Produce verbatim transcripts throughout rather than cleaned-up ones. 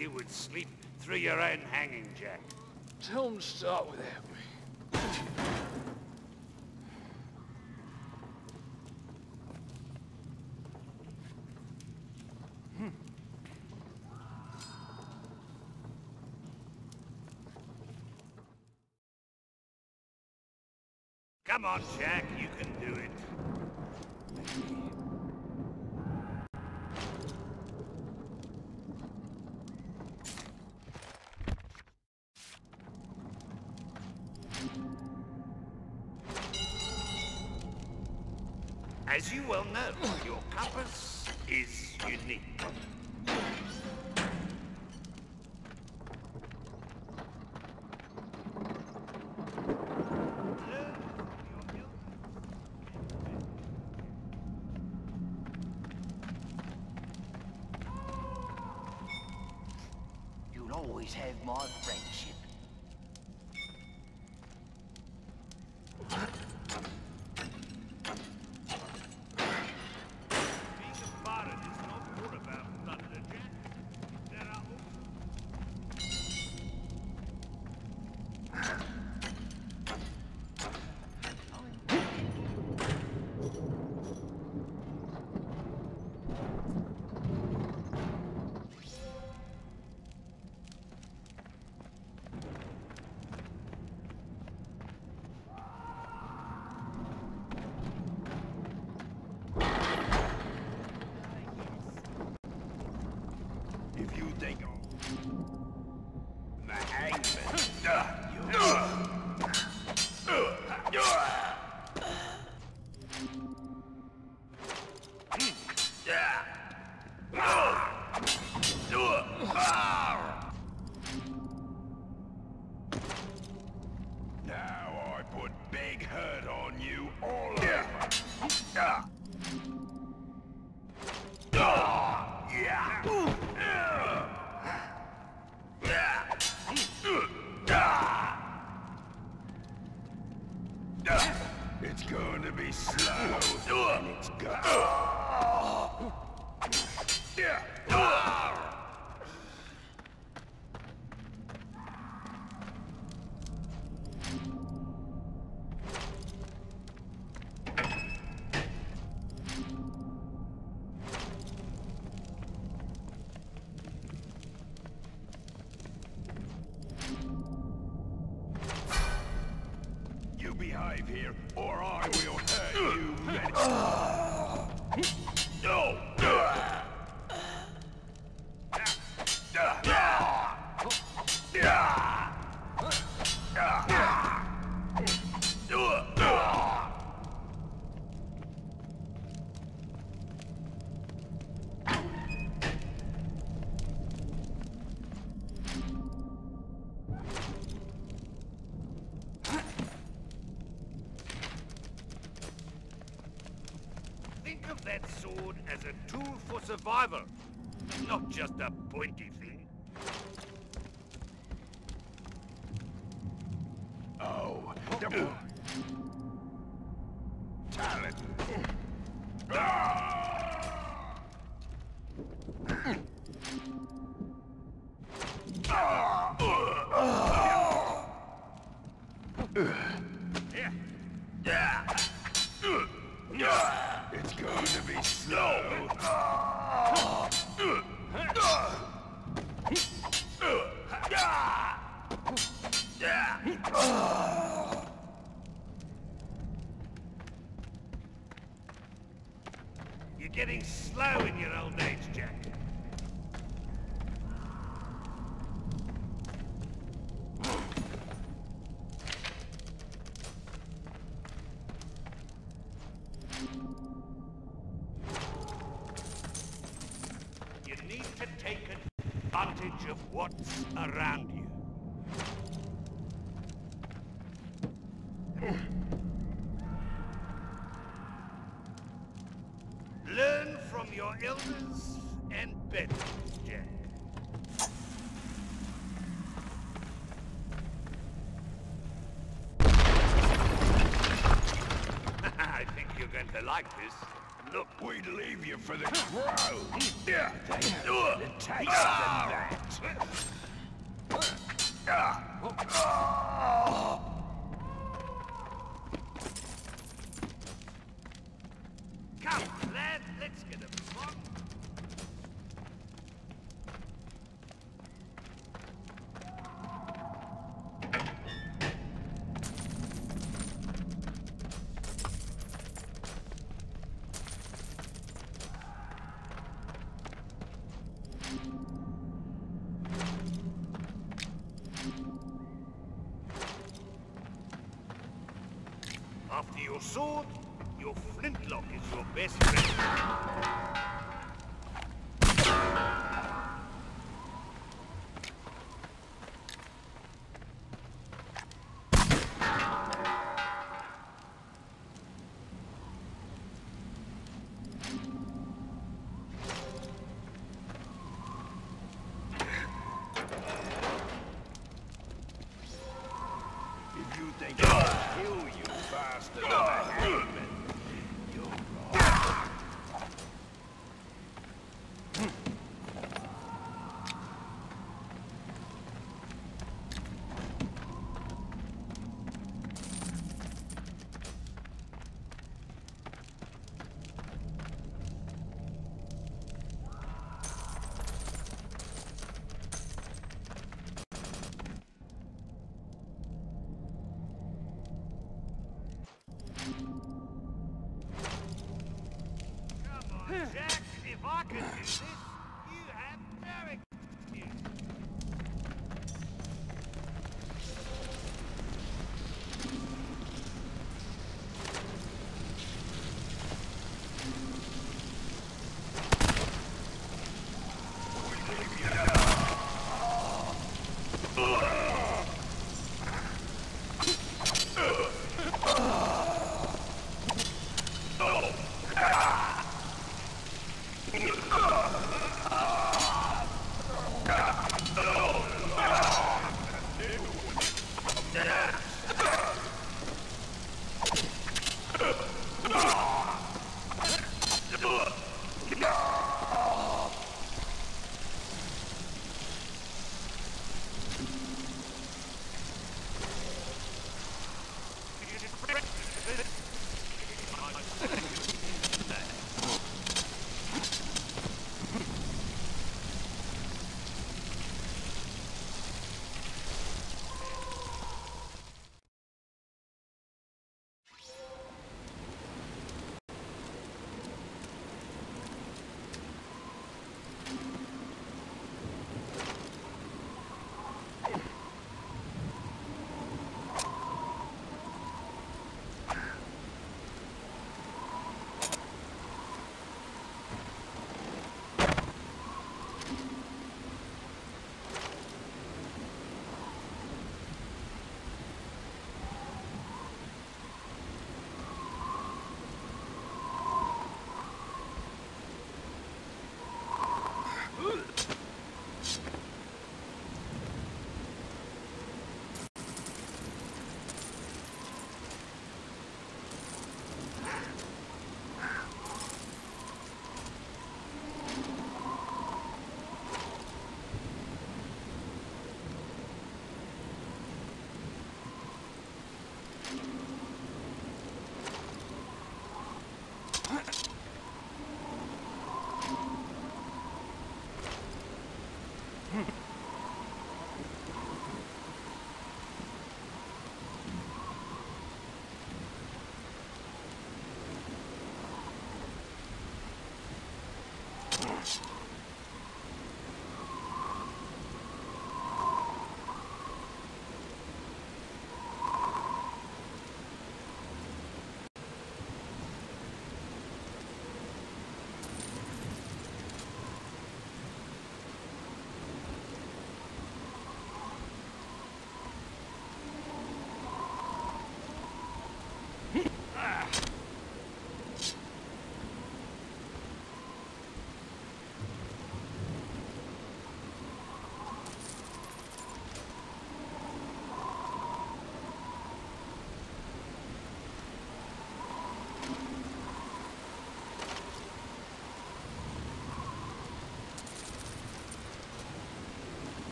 you would sleep through your own hanging, Jack. Tell him to start without me. Come on, Jack, you can do it. As you well know, your compass is unique. You'll always have my friendship. If you think the hangman, now I put big hurt on you all over. It's going to be slow, and it's gonna... You behave here, or I will hurt you. No! Think of that sword as a tool for survival, not just a pointy thing. Oh, the talent. It's going to be slow. You're getting slow in your old age, Jack. You need to take advantage of what's around you. Learn from your elders and betters, Jack. I think you're going to like this. Look, We'd leave you for the crow. Yeah, they have the taste of that. come on, lad. Let's get a move on. After your sword, your flintlock is your best friend. If you think I'll kill you faster than a hangman, you're wrong. Come on, Jack. If I can do this, you have no excuse.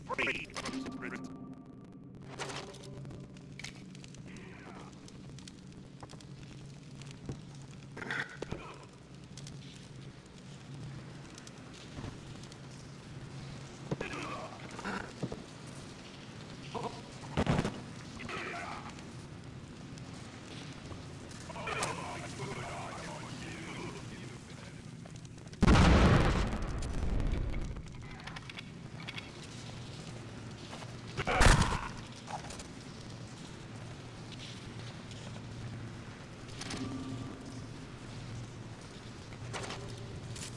free.